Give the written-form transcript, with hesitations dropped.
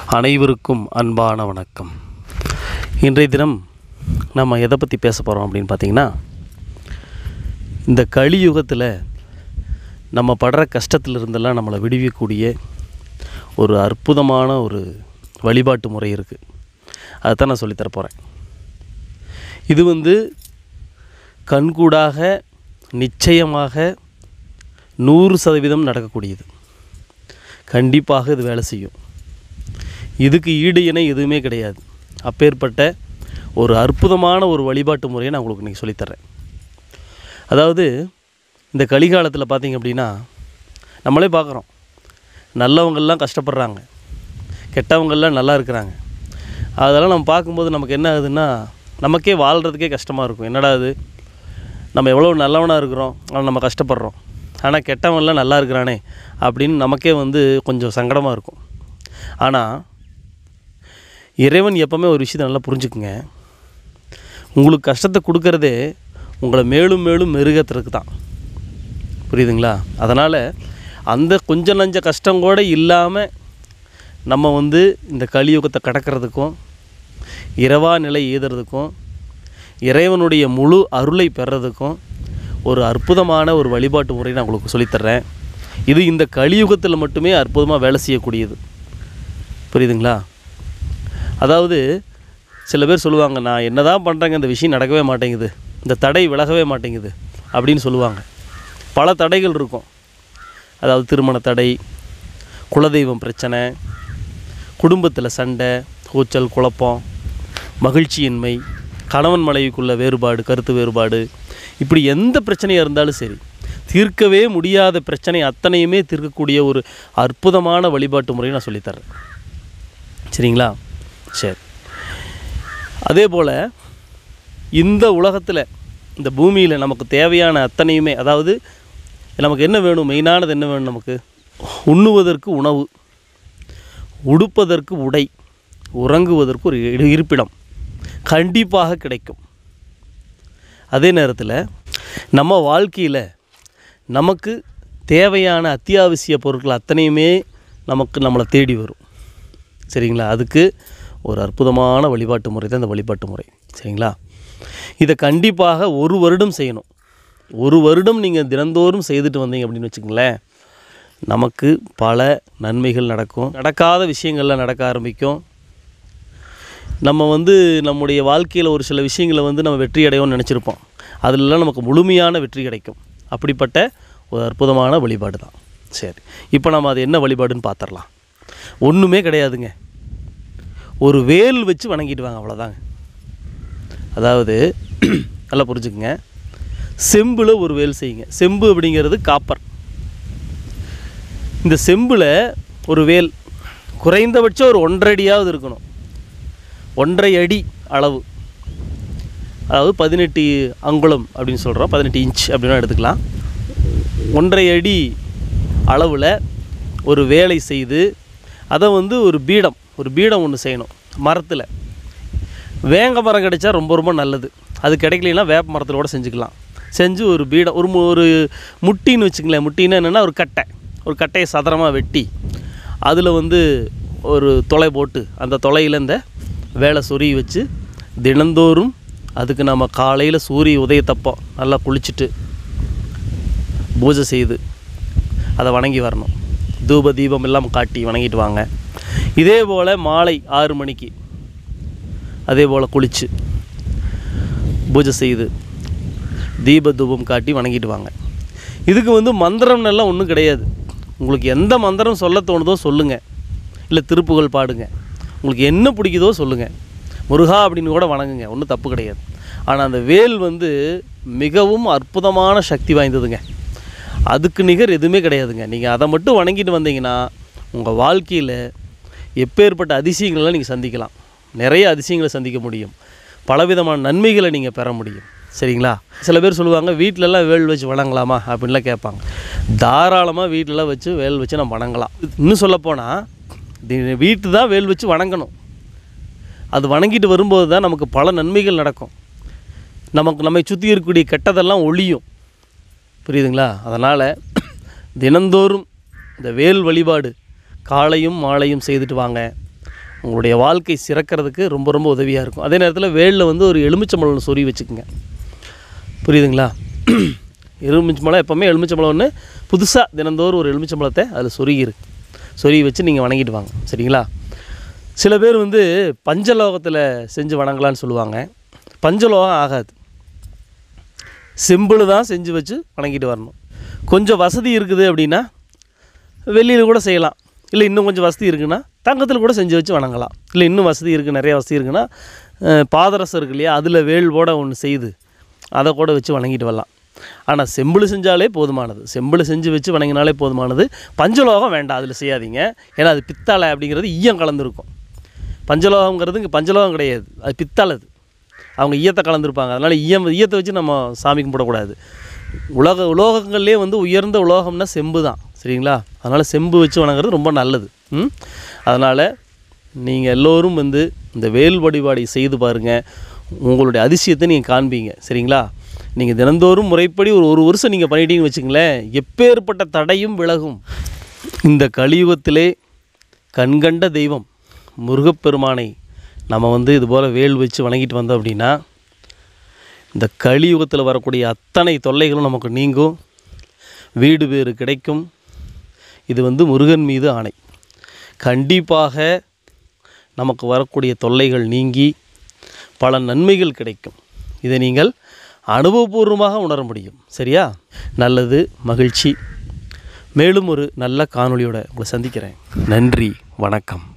அனைவருக்கும் அன்பான வணக்கம். இன்றைய தினம் நம்ம எதை பற்றி பேச போகிறோம் அப்படின்னு பார்த்திங்கன்னா, இந்த கலியுகத்தில் நம்ம படுற கஷ்டத்திலிருந்தெல்லாம் நம்மளை விடுவிக்கக்கூடிய ஒரு அற்புதமான ஒரு வழிபாட்டு முறை இருக்குது. அதுதான் நான் சொல்லித்தர போகிறேன். இது கண்கூடாக நிச்சயமாக 100% நடக்கக்கூடியது. கண்டிப்பாக இது வேலை செய்யும். இதுக்கு ஈடு இணை எதுவுமே கிடையாது. அப்பேற்பட்ட ஒரு அற்புதமான ஒரு வழிபாட்டு முறையை நான் உங்களுக்கு இன்றைக்கி சொல்லித்தரேன். அதாவது இந்த கலிகாலத்தில் பார்த்திங்க அப்படின்னா, நம்மளே பார்க்குறோம், நல்லவங்கள்லாம் கஷ்டப்படுறாங்க, கெட்டவங்கள்லாம் நல்லா இருக்கிறாங்க. அதெல்லாம் நம்ம பார்க்கும்போது நமக்கு என்ன ஆகுதுன்னா, நமக்கே வாழ்கிறதுக்கே கஷ்டமாக இருக்கும். என்னடா அது, நம்ம எவ்வளோ நல்லவனாக இருக்கிறோம், ஆனால் நம்ம கஷ்டப்படுறோம், ஆனால் கெட்டவன்லாம் நல்லா இருக்கிறானே அப்படின்னு நமக்கே கொஞ்சம் சங்கடமாக இருக்கும். ஆனால் இறைவன் எப்போவுமே ஒரு விஷயத்தை நல்லா புரிஞ்சுக்குங்க. உங்களுக்கு கஷ்டத்தை கொடுக்கறதே உங்களை மேலும் மேலும் மெருகத்துறதுக்கு தான். புரியுதுங்களா? அதனால் அந்த கொஞ்சம் நஞ்ச கஷ்டம் கூட இல்லாமல் நம்ம இந்த கலியுகத்தை கடக்கிறதுக்கும் இரவா நிலை எய்துறதுக்கும் இறைவனுடைய முழு அருளை பெறதுக்கும் ஒரு அற்புதமான ஒரு வழிபாட்டு முறை நான் உங்களுக்கு சொல்லித்தர்றேன். இது இந்த கலியுகத்தில் மட்டுமே அற்புதமாக வேலை செய்யக்கூடியது. புரியுதுங்களா? அதாவது சில பேர் சொல்லுவாங்க, நான் என்ன தான் பண்ணுறேங்க, இந்த விஷயம் நடக்கவே மாட்டேங்குது, இந்த தடை விலகவே மாட்டேங்குது அப்படின்னு சொல்லுவாங்க. பல தடைகள் இருக்கும். அதாவது திருமண தடை, குலதெய்வம் பிரச்சனை, குடும்பத்தில் சண்டை, கூச்சல், குழப்பம், மகிழ்ச்சியின்மை, கணவன் மனைவிக்குள்ள வேறுபாடு, கருத்து வேறுபாடு, இப்படி எந்த பிரச்சனையாக இருந்தாலும் சரி, தீர்க்கவே முடியாத பிரச்சனை அத்தனையுமே தீர்க்கக்கூடிய ஒரு அற்புதமான வழிபாட்டு முறையை நான் சொல்லித்தரேன். சரிங்களா? சரி. அதே போல் இந்த உலகத்தில், இந்த பூமியில் நமக்கு தேவையான அத்தனையுமே, அதாவது நமக்கு என்ன வேணும், மெயினானது என்ன வேணும், நமக்கு உண்ணுவதற்கு உணவு, உடுப்பதற்கு உடை, உறங்குவதற்கு ஒரு இருப்பிடம் கண்டிப்பாக கிடைக்கும். அதே நேரத்தில் நம்ம வாழ்க்கையில் நமக்கு தேவையான அத்தியாவசிய பொருட்கள் அத்தனையுமே நம்மளை தேடி வரும். சரிங்களா? அதுக்கு ஒரு அற்புதமான வழிபாட்டு முறை தான் இந்த வழிபாட்டு முறை. சரிங்களா? இதை கண்டிப்பாக 1 வருடம் செய்யணும். 1 வருடம் நீங்கள் தினந்தோறும் செய்துட்டு வந்தீங்க அப்படின்னு வச்சுக்கங்களேன், நமக்கு பல நன்மைகள் நடக்கும். நடக்காத விஷயங்கள்லாம் நடக்க ஆரம்பிக்கும். நம்ம நம்முடைய வாழ்க்கையில் ஒரு சில விஷயங்களை நம்ம வெற்றி அடையோன்னு நினச்சிருப்போம். அதிலெல்லாம் நமக்கு முழுமையான வெற்றி கிடைக்கும். அப்படிப்பட்ட ஒரு அற்புதமான வழிபாடு தான். சரி, இப்போ நம்ம அது என்ன வழிபாடுன்னு பார்த்துடலாம். ஒன்றுமே கிடையாதுங்க. ஒரு வேல் வச்சு வணங்கிட்டு வாங்க, அவ்வளோதாங்க. அதாவது நல்லா புரிஞ்சுக்குங்க, செம்பில் ஒரு வேல் செய்யுங்க. செம்பு அப்படிங்கிறது காப்பர். இந்த செம்பில் ஒரு வேல் குறைந்தபட்சம் ஒரு 1.5 அடியாவது இருக்கணும். 1.5 அடி அளவு, அதாவது 18 அங்குலம் அப்படின்னு சொல்கிறோம், 18 இன்ச் அப்படின்னா எடுத்துக்கலாம். 1.5 அடி அளவில் ஒரு வேலை செய்து அதை ஒரு பீடம் ஒன்று செய்யணும். மரத்தில் வேங்க மரம் கிடைச்சா ரொம்ப ரொம்ப நல்லது. அது கிடைக்கலனா வேப்ப மரத்தில் கூட செஞ்சுக்கலாம். செஞ்சு ஒரு பீடம், ஒரு முட்டின்னு வச்சுங்களேன். முட்டின்னா என்னென்னா ஒரு கட்டையை சதுரமாக வெட்டி அதில் ஒரு தொலை போட்டு அந்த தொலையில் இந்த வேலை சொருகி வச்சு தினந்தோறும் அதுக்கு நம்ம காலையில் சூரிய உதயத்தப்போ நல்லா குளிச்சுட்டு பூஜை செய்து அதை வணங்கி வரணும். தூப தீபம் எல்லாம் காட்டி வணங்கிட்டு வாங்க. இதே போல் மாலை 6 மணிக்கு அதே போல் குளித்து பூஜை செய்து தீப தூபம் காட்டி வணங்கிட்டு வாங்க. இதுக்கு மந்திரம்னெல்லாம் ஒன்றும் கிடையாது. உங்களுக்கு எந்த மந்திரம் சொல்ல தோணுதோ சொல்லுங்கள், இல்லை திருப்புகள் பாடுங்க, உங்களுக்கு என்ன பிடிக்குதோ சொல்லுங்கள், முருகா அப்படின்னு கூட வணங்குங்க, ஒன்றும் தப்பு கிடையாது. ஆனால் அந்த வேல் மிகவும் அற்புதமான சக்தி வாய்ந்ததுங்க. அதுக்கு நிகர் எதுவுமே கிடையாதுங்க. நீங்கள் அதை மட்டும் வணங்கிட்டு வந்தீங்கன்னா உங்கள் வாழ்க்கையில் எப்பேற்பட்ட அதிசயங்களெலாம் நீங்கள் சந்திக்கலாம். நிறைய அதிசயங்களை சந்திக்க முடியும். பலவிதமான நன்மைகளை நீங்கள் பெற முடியும். சரிங்களா? சில பேர் சொல்லுவாங்க, வீட்டிலலாம் வேல் வச்சு வணங்கலாமா அப்படின்லாம் கேட்பாங்க. தாராளமாக வீட்டிலலாம் வச்சு வேல் வச்சு நம்ம வணங்கலாம். இன்னும் சொல்லப்போனால் வீட்டு தான் வேல் வச்சு வணங்கணும். அது வணங்கிட்டு வரும்போது தான் நமக்கு பல நன்மைகள் நடக்கும். நம்மை சுற்றி இருக்கக்கூடிய கெட்டதெல்லாம் ஒழியும். புரியுதுங்களா? அதனால் தினந்தோறும் இந்த வேல் வழிபாடு காலையும் மாலையும் செய்துட்டு வாங்க. உங்களுடைய வாழ்க்கை சிறக்கிறதுக்கு ரொம்ப ரொம்ப உதவியாக இருக்கும். அதே நேரத்தில் வேலில் வந்து ஒரு எலுமிச்சம்பழம் சொருகி வச்சுக்கோங்க. புரியுதுங்களா? எலுமிச்சம்பழம் எப்போவுமே எலுமிச்சம்பழம் ஒன்று புதுசாக தினந்தோறும் ஒரு எலுமிச்சம்பழத்தை அதில் சொருகி வச்சு நீங்கள் வணங்கிட்டு வாங்க. சரிங்களா? சில பேர் வந்து பஞ்சலோகத்தில் செஞ்சு வணங்கலான்னு சொல்லுவாங்க. பஞ்சலோகம் ஆகாது, செம்பிள் தான் செஞ்சு வச்சு வணங்கிட்டு வரணும். கொஞ்சம் வசதி இருக்குது அப்படின்னா வெள்ளியில் கூட செய்யலாம். இல்லை இன்னும் கொஞ்சம் வசதி இருக்குன்னா தங்கத்தில் கூட செஞ்சு வச்சு வணங்கலாம். இல்லை இன்னும் வசதி இருக்குது, நிறைய வசதி இருக்குன்னா பாதரசம் இருக்கு இல்லையா, அதில் வேல்வோட ஒன்று செய்து அதை கூட வச்சு வணங்கிட்டு வரலாம். ஆனால் செம்பிள் செஞ்சாலே போதுமானது, செம்பிள் செஞ்சு வச்சு வணங்கினாலே போதுமானது. பஞ்சலோகம் வேண்டாம், அதில் செய்யாதீங்க. ஏன்னா அது பித்தளை அப்படிங்கிறது ஈயம் கலந்துருக்கும். பஞ்சலோகங்கிறது இங்கே பஞ்சலோகம் கிடையாது, அது பித்தளை. அது அவங்க ஈயத்தை கலந்துருப்பாங்க. அதனால் ஈயத்தை வச்சு நம்ம சாமி கும்பிடக்கூடாது. உலோகங்கள்லேயே வந்து உயர்ந்த உலோகம்னா செம்பு தான். சரிங்களா? அதனால் செம்பு வச்சு வணங்குறது ரொம்ப நல்லது. அதனால் நீங்கள் எல்லோரும் வந்து இந்த வேல் வழிபாடு செய்து பாருங்கள், உங்களுடைய அதிசயத்தை நீங்கள் காண்பீங்க. சரிங்களா? நீங்கள் தினந்தோறும் முறைப்படி ஒரு வருஷம் நீங்கள் பண்ணிட்டீங்கன்னு வச்சுங்களேன், எப்பேற்பட்ட தடையும் விலகும். இந்த கலியுகத்திலே கண்கண்ட தெய்வம் முருகப்பெருமானை நம்ம வந்து இதுபோல் வேல் வச்சு வணங்கிட்டு வந்தோம் அப்படின்னா இந்த கலியுகத்தில் வரக்கூடிய அத்தனை தொல்லைகளும் நமக்கு நீங்கும், வீடு பேறு கிடைக்கும். இது வந்து முருகன் மீது ஆணை. கண்டிப்பாக நமக்கு வரக்கூடிய தொல்லைகள் நீங்கி பல நன்மைகள் கிடைக்கும். இதை நீங்கள் அனுபவபூர்வமாக உணர முடியும். சரியா? நல்லது, மகிழ்ச்சி. மேலும் ஒரு நல்ல காணொளியோடு உங்களை சந்திக்கிறேன். நன்றி, வணக்கம்.